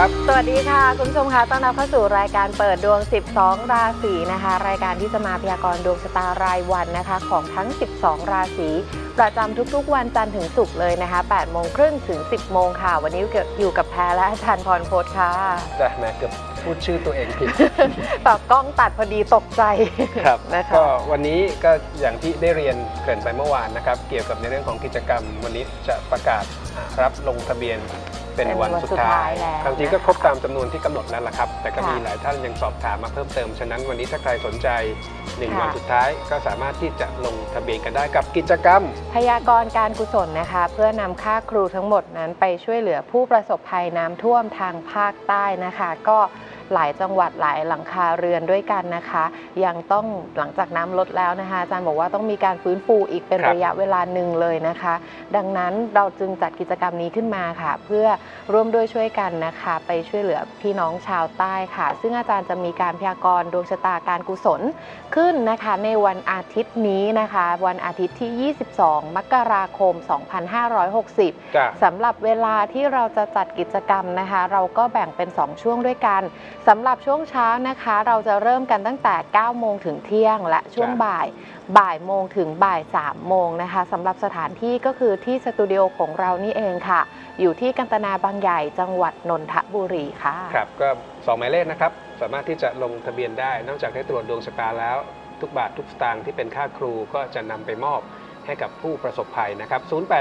ครับสวัสดีค่ะคุณผู้ชมคะต้อนรับเข้าสู่รายการเปิดดวง12ราศีนะคะรายการที่จะมาพยากรณ์ดวงชะตารายวันนะคะของทั้ง12ราศีประจำทุกๆวันจันทร์ถึงศุกร์เลยนะคะ8:30 ถึง 10 โมงค่ะวันนี้อยู่กับแพรและอาจารย์พรพจน์ค่ะจ้ะแม่เกือบพูดชื่อตัวเองผิดแบบกล้องตัดพอดีตกใจครับนะคะก็วันนี้ก็อย่างที่ได้เรียนเกริ่นไปเมื่อวานนะครับเกี่ยวกับในเรื่องของกิจกรรมวันนี้จะประกาศรับลงทะเบียนเป็นวันสุดท้ายจริงๆก็ครบตามจำนวนที่กำหนดแล้วล่ะครับแต่ก็มีหลายท่านยังสอบถามมาเพิ่มเติมฉะนั้นวันนี้ถ้าใครสนใจ1วันสุดท้ายก็สามารถที่จะลงทะเบียนกันได้กับกิจกรรมพยากรณ์การกุศลนะคะเพื่อนำค่าครูทั้งหมดนั้นไปช่วยเหลือผู้ประสบภัยน้ำท่วมทางภาคใต้นะคะก็หลายจังหวัดหลายหลังคาเรือนด้วยกันนะคะยังต้องหลังจากน้ำลดแล้วนะคะอาจารย์บอกว่าต้องมีการฟื้นฟูอีกเป็นระยะเวลาหนึ่งเลยนะคะดังนั้นเราจึงจัดกิจกรรมนี้ขึ้นมาค่ะเพื่อร่วมด้วยช่วยกันนะคะไปช่วยเหลือพี่น้องชาวใต้ค่ะซึ่งอาจารย์จะมีการพยากรณ์ดวงชะตาการกุศลขึ้นนะคะในวันอาทิตย์นี้นะคะวันอาทิตย์ที่22 มกราคม 2560สำหรับเวลาที่เราจะจัดกิจกรรมนะคะเราก็แบ่งเป็น2ช่วงด้วยกันสำหรับช่วงเช้านะคะเราจะเริ่มกันตั้งแต่ 9 โมงถึงเที่ยงและช่วงบ่ายโมงถึงบ่าย 3 โมงนะคะสำหรับสถานที่ก็คือที่สตูดิโอของเรานี่เองค่ะอยู่ที่กันตนาบางใหญ่จังหวัดนนทบุรีค่ะครับก็2หมายเลขนะครับสามารถที่จะลงทะเบียนได้นอกจากได้ตรวจดวงชะตาแล้วทุกบาททุกสตางค์ที่เป็นค่าครูก็จะนำไปมอบให้กับผู้ประสบภัยนะครับ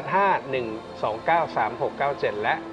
0851293697และ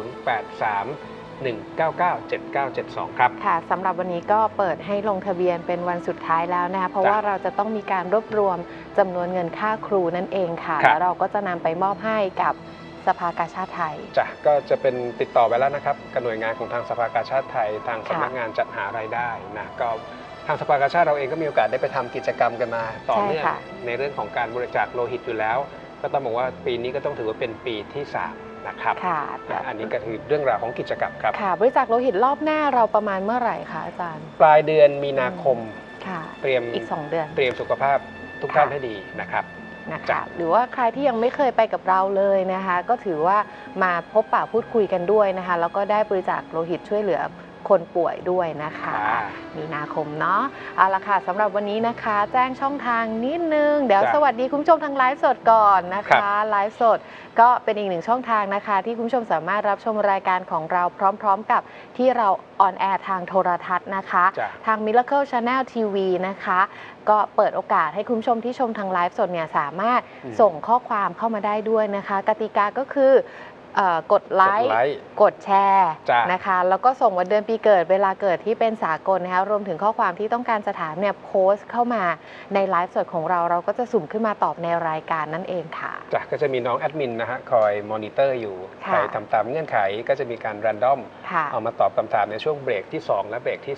0831997972ครับค่ะสำหรับวันนี้ก็เปิดให้ลงทะเบียนเป็นวันสุดท้ายแล้วนะคะเพราะว่าเราจะต้องมีการรวบรวมจำนวนเงินค่าครูนั่นเองค่ะแล้วเราก็จะนำไปมอบให้กับสภากาชาดไทยจ้ะก็จะเป็นติดต่อไปแล้วนะครับกับหน่วยงานของทางสภากาชาดไทยทางสำนักงานจัดหารายได้นะก็ทางสภากาชาดเราเองก็มีโอกาสได้ไปทำกิจกรรมกันมาต่อเนื่องในเรื่องของการบริจาคโลหิตอยู่แล้วก็ต้องบอกว่าปีนี้ก็ต้องถือว่าเป็นปีที่3นะครับอันนี้ก็คือเรื่องราวของกิจกรรมครับค่ะบริจาคโลหิตรอบหน้าเราประมาณเมื่อไหร่คะอาจารย์ปลายเดือนมีนาคมเตรียมอีก2 เดือนเตรียมสุขภาพทุกท่านให้ดีนะครับหรือว่าใครที่ยังไม่เคยไปกับเราเลยนะคะก็ถือว่ามาพบปะพูดคุยกันด้วยนะคะแล้วก็ได้บริจาคโลหิตช่วยเหลือคนป่วยด้วยนะคะมีนาคมเนาะเอาละค่ะสำหรับวันนี้นะคะแจ้งช่องทางนิดนึงเดี๋ยวสวัสดีคุณผู้ชมทางไลฟ์สดก่อนนะคะไลฟ์สดก็เป็นอีกหนึ่งช่องทางนะคะที่คุณผู้ชมสามารถรับชมรายการของเราพร้อมๆกับที่เราออนแอร์ทางโทรทัศน์นะคะทาง Miracle Channel TV นะคะก็เปิดโอกาสให้คุณผู้ชมที่ชมทางไลฟ์สดเนี่ยสามารถส่งข้อความเข้ามาได้ด้วยนะคะกติกาก็คือกดไลค์กดแชร์นะคะแล้วก็ส่งวันเดือนปีเกิดเวลาเกิดที่เป็นสากลนะคะรวมถึงข้อความที่ต้องการจะถามเนี่ยโพสต์เข้ามาในไลฟ์สดของเราเราก็จะสุ่มขึ้นมาตอบในรายการนั่นเองค่ะจ้ะก็จะมีน้องแอดมินนะฮะคอยมอนิเตอร์อยู่ใครทำตามเงื่อนไขก็จะมีการรันดอมเอามาตอบคำถามในช่วงเบรกที่2และเบรกที่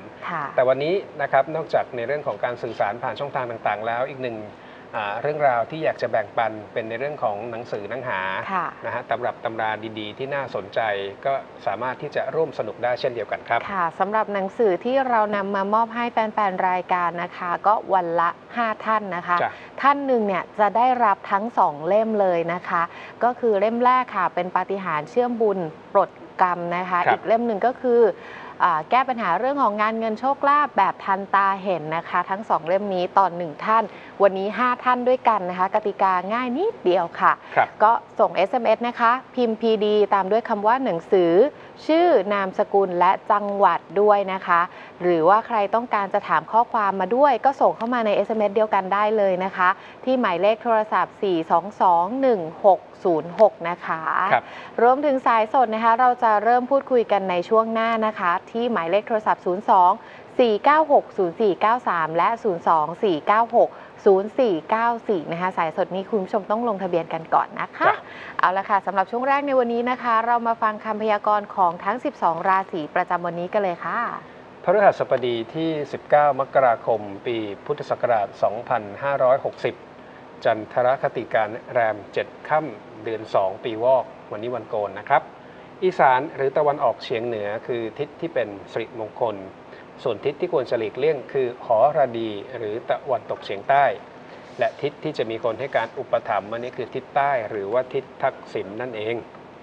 3แต่วันนี้นะครับนอกจากในเรื่องของการสื่อสารผ่านช่องทางต่างๆแล้วอีกหนึ่งเรื่องราวที่อยากจะแบ่งปันเป็นในเรื่องของหนังสือหนังหานะฮะตำรับตำราดีๆที่น่าสนใจก็สามารถที่จะร่วมสนุกได้เช่นเดียวกันครับค่ะสำหรับหนังสือที่เรานำมามอบให้แฟนๆรายการนะคะก็วันละ5ท่านนะคะท่านหนึ่งเนี่ยจะได้รับทั้ง2เล่มเลยนะคะก็คือเล่มแรกค่ะเป็นปาฏิหาริย์เชื่อมบุญปลดกรรมนะคะอีกเล่มหนึ่งก็คือแก้ปัญหาเรื่องของงานเงินโชคลาภแบบทันตาเห็นนะคะทั้ง2เล่มนี้ต่อ1ท่านวันนี้5ท่านด้วยกันนะคะกติกาง่ายนิดเดียวค่ะก็ส่ง SMS นะคะพิมพ์ PD ตามด้วยคำว่าหนังสือชื่อนามสกุลและจังหวัดด้วยนะคะหรือว่าใครต้องการจะถามข้อความมาด้วยก็ส่งเข้ามาใน SMS เดียวกันได้เลยนะคะที่หมายเลขโทรศัพท์4221606นะคะรวมถึงสายสดนะคะเราจะเริ่มพูดคุยกันในช่วงหน้านะคะที่หมายเลขโทรศัพท์02-496-0493 และ 02-496-0494 นะคะสายสดนี้คุณผู้ชมต้องลงทะเบียนกันก่อนนะคะเอาละค่ะสำหรับช่วงแรกในวันนี้นะคะเรามาฟังคำพยากรณ์ของทั้ง12ราศีประจำวันนี้กันเลยค่ะพฤหัสบดีที่19 มกราคมปีพุทธศักราช 2560 จันทรคติการแรม 7 ค่ำเดือน 2 ปีวอกวันนี้วันโกนนะครับอีสานหรือตะวันออกเฉียงเหนือคือทิศที่เป็นสิริมงคลส่วนทิศที่ควรจะหลีกเลี่ยงคือหอระดีหรือตะวันตกเฉียงใต้และทิศที่จะมีคนให้การอุปถัมภ์วันนี้คือทิศใต้หรือว่าทิศทักษิณนั่นเอง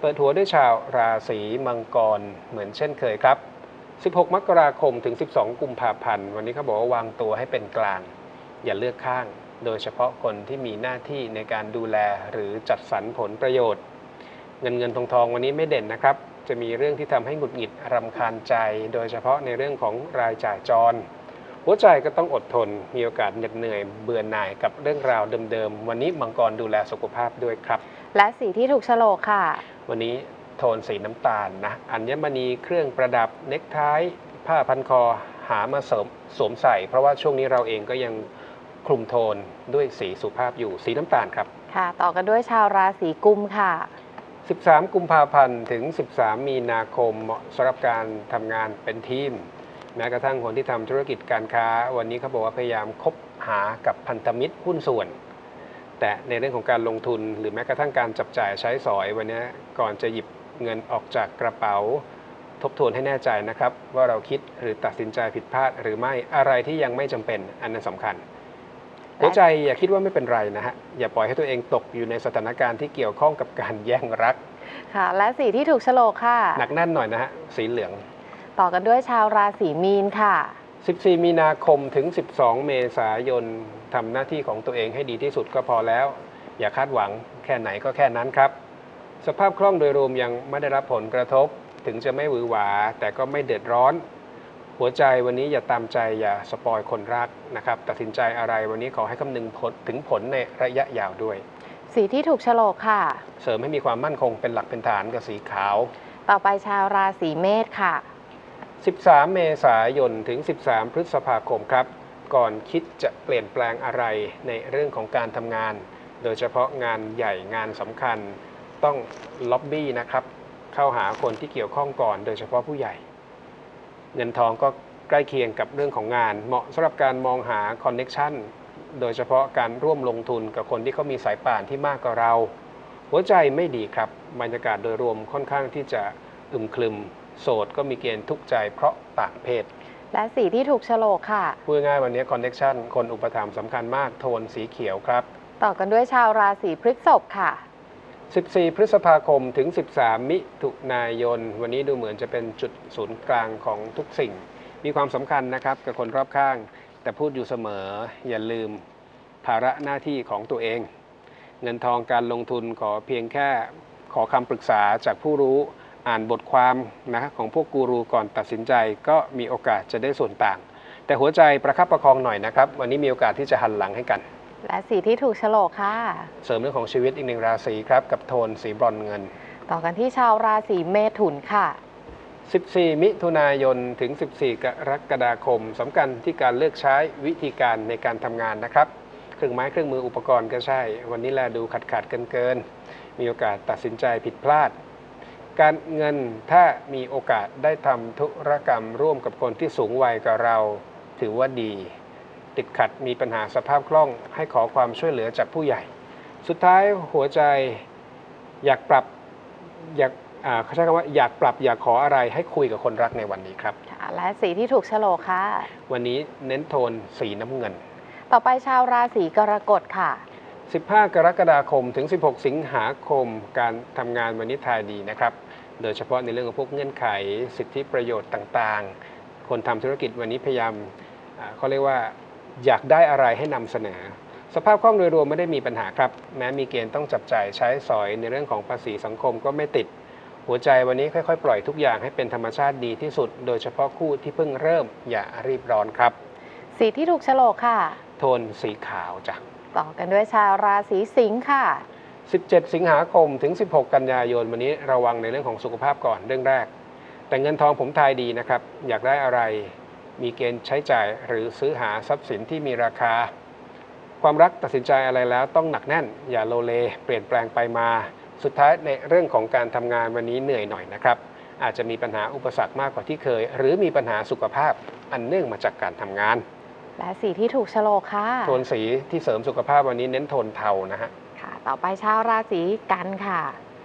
เปิดหัวด้วยชาวราศีมังกรเหมือนเช่นเคยครับ 16 มกราคมถึง 12 กุมภาพันธ์วันนี้เขาบอกว่าวางตัวให้เป็นกลางอย่าเลือกข้างโดยเฉพาะคนที่มีหน้าที่ในการดูแลหรือจัดสรรผลประโยชน์เงินทองวันนี้ไม่เด่นนะครับจะมีเรื่องที่ทำให้หงุดหงิดรำคาญใจโดยเฉพาะในเรื่องของรายจ่ายจรหัวใจก็ต้องอดทนมีโอกาสเหน็ดเหนื่อยเบื่อหน่ายกับเรื่องราวเดิมๆวันนี้มังกรดูแลสุขภาพด้วยครับและสีที่ถูกโฉลกค่ะวันนี้โทนสีน้ำตาลนะอัญมณีเครื่องประดับเน็กไทผ้าพันคอหามาสวมใส่เพราะว่าช่วงนี้เราเองก็ยังคลุมโทนด้วยสีสุภาพอยู่สีน้ำตาลครับค่ะต่อกันด้วยชาวราศีกุมค่ะ 13 กุมภาพันธ์ถึง 13 มีนาคมเหมาะสำหรับการทำงานเป็นทีมแม้กระทั่งคนที่ทำธุรกิจการค้าวันนี้เขาบอกว่าพยายามคบหากับพันธมิตรหุ้นส่วนแต่ในเรื่องของการลงทุนหรือแม้กระทั่งการจับจ่ายใช้สอยวันนี้ก่อนจะหยิบเงินออกจากกระเป๋าทบทวนให้แน่ใจนะครับว่าเราคิดหรือตัดสินใจผิดพลาดหรือไม่อะไรที่ยังไม่จำเป็นอันนั้นสำคัญหัวใจอย่าคิดว่าไม่เป็นไรนะฮะอย่าปล่อยให้ตัวเองตกอยู่ในสถานการณ์ที่เกี่ยวข้องกับการแย่งรักค่ะและสีที่ถูกโฉลกค่ะหนักแน่นหน่อยนะฮะสีเหลืองต่อกันด้วยชาวราศีมีนค่ะ 14 มีนาคมถึง 12 เมษายนทำหน้าที่ของตัวเองให้ดีที่สุดก็พอแล้วอย่าคาดหวังแค่ไหนก็แค่นั้นครับสภาพคล่องโดยรวมยังไม่ได้รับผลกระทบถึงจะไม่หวือหวาแต่ก็ไม่เดือดร้อนหัวใจวันนี้อย่าตามใจอย่าสปอยคนรักนะครับตัดสินใจอะไรวันนี้ขอให้คำนึงถึงผลในระยะยาวด้วยสีที่ถูกโฉลกค่ะเสริมให้มีความมั่นคงเป็นหลักเป็นฐานกับสีขาวต่อไปชาวราศีเมษค่ะ 13 เมษายนถึง 13 พฤษภาคมครับก่อนคิดจะเปลี่ยนแปลงอะไรในเรื่องของการทำงานโดยเฉพาะงานใหญ่งานสำคัญต้องล็อบบี้นะครับเข้าหาคนที่เกี่ยวข้องก่อนโดยเฉพาะผู้ใหญ่เงินทองก็ใกล้เคียงกับเรื่องของงานเหมาะสำหรับการมองหาคอนเน็กชันโดยเฉพาะการร่วมลงทุนกับคนที่เขามีสายป่านที่มากกว่าเราหัวใจไม่ดีครับบรรยากาศโดยรวมค่อนข้างที่จะอึมครึมโสดก็มีเกณฑ์ทุกข์ใจเพราะต่างเพศและสีที่ถูกโฉลกค่ะพูดง่ายวันนี้คอนเน็กชันคนอุปถัมภ์สำคัญมากโทนสีเขียวครับต่อกันด้วยชาวราศีพฤษภค่ะ 14 พฤษภาคมถึง 13 มิถุนายนวันนี้ดูเหมือนจะเป็นจุดศูนย์กลางของทุกสิ่งมีความสำคัญนะครับกับคนรอบข้างแต่พูดอยู่เสมออย่าลืมภาระหน้าที่ของตัวเองเงินทองการลงทุนขอเพียงแค่ขอคำปรึกษาจากผู้รู้อ่านบทความนะของพวกกูรูก่อนตัดสินใจก็มีโอกาสจะได้ส่วนต่างแต่หัวใจประคับประคองหน่อยนะครับวันนี้มีโอกาสที่จะหันหลังให้กันและสีที่ถูกโฉลกค่ะเสริมเรื่องของชีวิตอีกหนึ่งราศีครับกับโทนสีบรอนซ์เงินต่อกันที่ชาวราศีเมถุนค่ะ 14 มิถุนายนถึง 14 กรกฎาคมสำคัญที่การเลือกใช้วิธีการในการทำงานนะครับเครื่องไม้เครื่องมืออุปกรณ์ก็ใช่วันนี้แลดูขาดเกินมีโอกาสตัดสินใจผิดพลาดการเงินถ้ามีโอกาสได้ทำธุรกรรมร่วมกับคนที่สูงวัยกับเราถือว่าดีติดขัดมีปัญหาสภาพคล่องให้ขอความช่วยเหลือจากผู้ใหญ่สุดท้ายหัวใจอยากปรับเขาใช้คำว่าอยากปรับอยากขออะไรให้คุยกับคนรักในวันนี้ครับและสีที่ถูกโฉลกค่ะวันนี้เน้นโทนสีน้ำเงินต่อไปชาวราศีกรกฎค่ะ 15 กรกฎาคมถึง 16 สิงหาคมการทำงานวันนี้ทายดีนะครับโดยเฉพาะในเรื่องของพวกเงื่อนไขสิทธิประโยชน์ต่างๆคนทำธุรกิจวันนี้พยายามเขาเรียกว่าอยากได้อะไรให้นำเสนอสภาพคล่องโดยรวมไม่ได้มีปัญหาครับแม้มีเกณฑ์ต้องจับจ่ายใช้สอยในเรื่องของภาษีสังคมก็ไม่ติดหัวใจวันนี้ค่อยๆปล่อยทุกอย่างให้เป็นธรรมชาติดีที่สุดโดยเฉพาะคู่ที่เพิ่งเริ่มอย่ารีบร้อนครับสีที่ถูกโฉลกค่ะโทนสีขาวจ้ะต่อกันด้วยชาวราศีสิงค์ค่ะ 17 สิงหาคมถึง 16 กันยายนวันนี้ระวังในเรื่องของสุขภาพก่อนเรื่องแรกแต่เงินทองผมทายดีนะครับอยากได้อะไรมีเกณฑ์ใช้จ่ายหรือซื้อหาทรัพย์สินที่มีราคาความรักตัดสินใจอะไรแล้วต้องหนักแน่นอย่าโลเลเปลี่ยนแปลงไปมาสุดท้ายในเรื่องของการทำงานวันนี้เหนื่อยหน่อยนะครับอาจจะมีปัญหาอุปสรรคมากกว่าที่เคยหรือมีปัญหาสุขภาพอันเนื่องมาจากการทำงานและสีที่ถูกโฉลกค่ะโทนสีที่เสริมสุขภาพวันนี้เน้นโทนเทานะฮะค่ะต่อไปชาวราศีกันค่ะ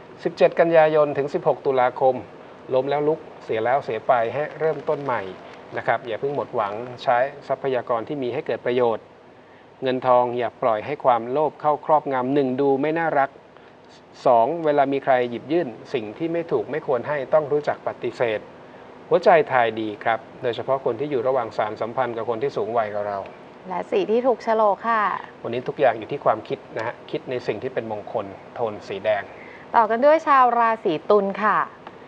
17 กันยายนถึง 16 ตุลาคมล้มแล้วลุกเสียแล้วเสียไปให้เริ่มต้นใหม่นะครับอย่าเพิ่งหมดหวังใช้ทรัพยากรที่มีให้เกิดประโยชน์เงินทองอย่าปล่อยให้ความโลภเข้าครอบงำหนึ่งดูไม่น่ารัก 2. เวลามีใครหยิบยื่นสิ่งที่ไม่ถูกไม่ควรให้ต้องรู้จักปฏิเสธหัวใจทายดีครับโดยเฉพาะคนที่อยู่ระหว่างสารสัมพันธ์กับคนที่สูงวัยกับเราและสีที่ถูกโฉลกค่ะวันนี้ทุกอย่างอยู่ที่ความคิดนะฮะคิดในสิ่งที่เป็นมงคลโทนสีแดงต่อกันด้วยชาวราศีตุลค่ะ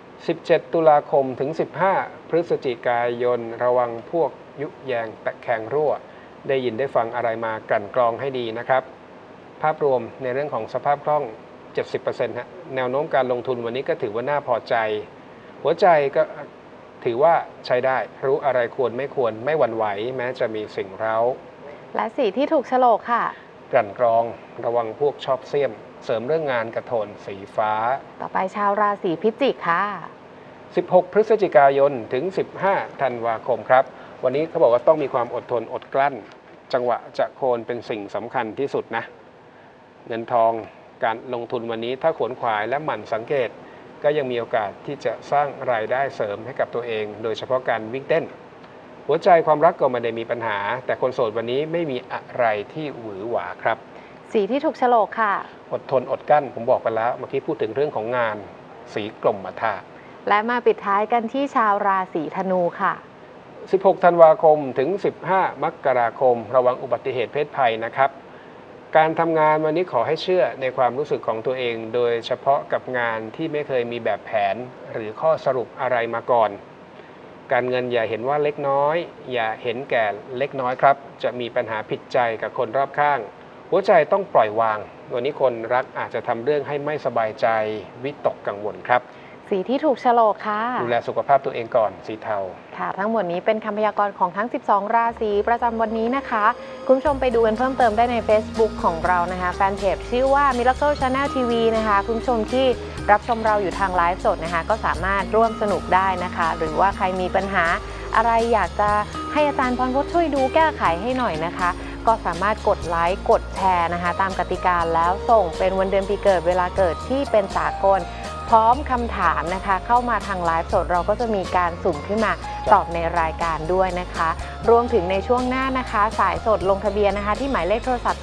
17 ตุลาคมถึง 15 พฤศจิกายนระวังพวกยุแยงตะแคงรั่วได้ยินได้ฟังอะไรมากลั่นกรองให้ดีนะครับภาพรวมในเรื่องของสภาพคล่อง 70% ฮะแนวโน้มการลงทุนวันนี้ก็ถือว่าน่าพอใจหัวใจก็ถือว่าใช้ได้รู้อะไรควรไม่ควรไม่หวั่นไหวแม้จะมีสิ่งเร้าและสีที่ถูกโฉลกค่ะกลั่นกรองระวังพวกชอบเสี้ยมเสริมเรื่องงานกระโทนสีฟ้าต่อไปชาวราศีพิจิกค่ะ 16 พฤศจิกายนถึง 15 ธันวาคมครับวันนี้เขาบอกว่าต้องมีความอดทนอดกลั้นจังหวะจะโคนเป็นสิ่งสำคัญที่สุดนะเงินทองการลงทุนวันนี้ถ้าขวนขวายและหมั่นสังเกตก็ยังมีโอกาสที่จะสร้างรายได้เสริมให้กับตัวเองโดยเฉพาะการวิ่งเต้นหัวใจความรักก็ไม่ได้มีปัญหาแต่คนโสดวันนี้ไม่มีอะไรที่หวือหวาครับสีที่ถูกโฉลกค่ะอดทนอดกั้นผมบอกไปแล้วเมื่อกี้พูดถึงเรื่องของงานสีกลมมาทาและมาปิดท้ายกันที่ชาวราศีธนูค่ะ 16 ธันวาคมถึง 15 มกราคมระวังอุบัติเหตุเพศภัยนะครับการทำงานวันนี้ขอให้เชื่อในความรู้สึกของตัวเองโดยเฉพาะกับงานที่ไม่เคยมีแบบแผนหรือข้อสรุปอะไรมาก่อนการเงินอย่าเห็นว่าเล็กน้อยอย่าเห็นแก่เล็กน้อยครับจะมีปัญหาผิดใจกับคนรอบข้างหัวใจต้องปล่อยวางวันนี้คนรักอาจจะทำเรื่องให้ไม่สบายใจวิตกกังวลครับสีที่ถูกโฉลกค่ะดูแลสุขภาพตัวเองก่อนสีเทาค่ะทั้งหมดนี้เป็นคำพยากรณ์ของทั้ง12ราศีประจำวันนี้นะคะคุณผู้ชมไปดูกันเพิ่มเติมได้ใน Facebook ของเรานะคะแฟนเพจชื่อว่า Miracle Channel TV นะคะคุณผู้ชมที่รับชมเราอยู่ทางไลฟ์สดนะคะก็สามารถร่วมสนุกได้นะคะหรือว่าใครมีปัญหาอะไรอยากจะให้อาจารย์พรพจน์ช่วยดูแก้ไขให้หน่อยนะคะก็สามารถกดไลค์กดแชร์นะคะตามกติกาแล้วส่งเป็นวันเดือนปีเกิดเวลาเกิดที่เป็นสากลพร้อมคำถามนะคะเข้ามาทางไลฟ์สดเราก็จะมีการสุ่มขึ้นมาตอบในรายการด้วยนะคะรวมถึงในช่วงหน้านะคะสายสดลงทะเบียนนะคะที่หมายเลขโทรศัพท์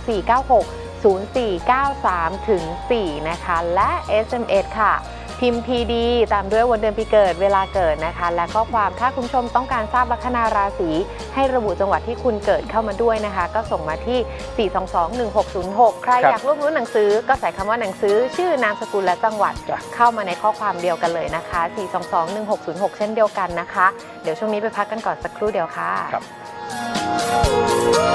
024960493 ถึง 4 นะคะและ SMS ค่ะพิมพ์ PD ตามด้วยวันเดือนปีเกิดเวลาเกิดนะคะและข้อความถ้าคุณผู้ชมต้องการทราบลัคนาราศีให้ระบุจังหวัดที่คุณเกิดเข้ามาด้วยนะคะก็ส่งมาที่ 4221606 ใครอยากร่วมรุ้นหนังสือก็ใส่คำว่าหนังสือชื่อนามสกุลและจังหวัดเข้ามาในข้อความเดียวกันเลยนะคะ 4221606 เช่นเดียวกันนะคะเดี๋ยวช่วงนี้ไปพักกันก่อนสักครู่เดียวค่ะ